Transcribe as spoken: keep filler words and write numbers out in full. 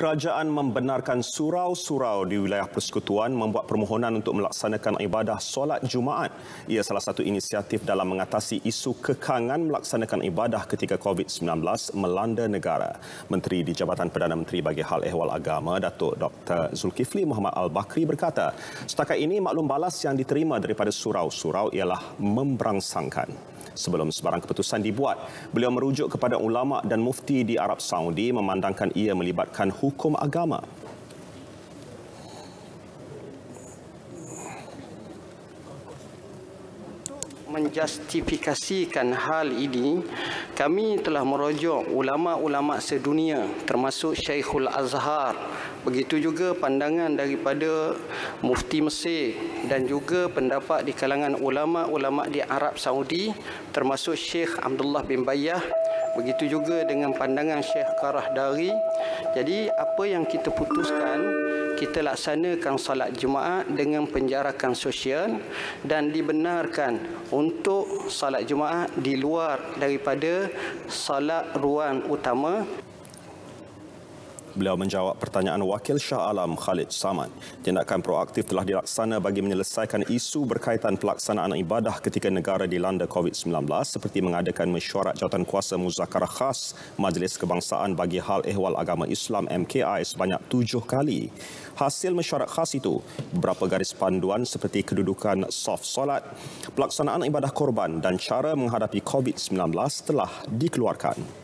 Kerajaan membenarkan surau-surau di wilayah persekutuan membuat permohonan untuk melaksanakan ibadah solat Jumaat. Ia salah satu inisiatif dalam mengatasi isu kekangan melaksanakan ibadah ketika COVID sembilan belas melanda negara. Menteri di Jabatan Perdana Menteri bagi Hal Ehwal Agama, Datuk Doktor Zulkifli Muhammad Al-Bakri berkata, setakat ini maklum balas yang diterima daripada surau-surau ialah memberangsangkan. Sebelum sebarang keputusan dibuat, beliau merujuk kepada ulama dan mufti di Arab Saudi memandangkan ia melibatkan hukum agama. Menjustifikasikan hal ini, kami telah merujuk ulama-ulama sedunia termasuk Syekhul Azhar, begitu juga pandangan daripada Mufti Mesir dan juga pendapat di kalangan ulama-ulama di Arab Saudi termasuk Syekh Abdullah bin Bayyah, begitu juga dengan pandangan Syekh Qarahdari. Jadi apa yang kita putuskan, kita laksanakan salat Jumaat dengan penjarakan sosial dan dibenarkan untuk salat Jumaat di luar daripada salat ruang utama. Beliau menjawab pertanyaan Wakil Shah Alam Khalid Samad. Tindakan proaktif telah dilaksana bagi menyelesaikan isu berkaitan pelaksanaan ibadah ketika negara dilanda COVID sembilan belas seperti mengadakan mesyuarat jawatankuasa muzakarah khas Majlis Kebangsaan bagi Hal Ehwal Agama Islam M K I sebanyak tujuh kali. Hasil mesyuarat khas itu, beberapa garis panduan seperti kedudukan saf solat, pelaksanaan ibadah korban dan cara menghadapi COVID sembilan belas telah dikeluarkan.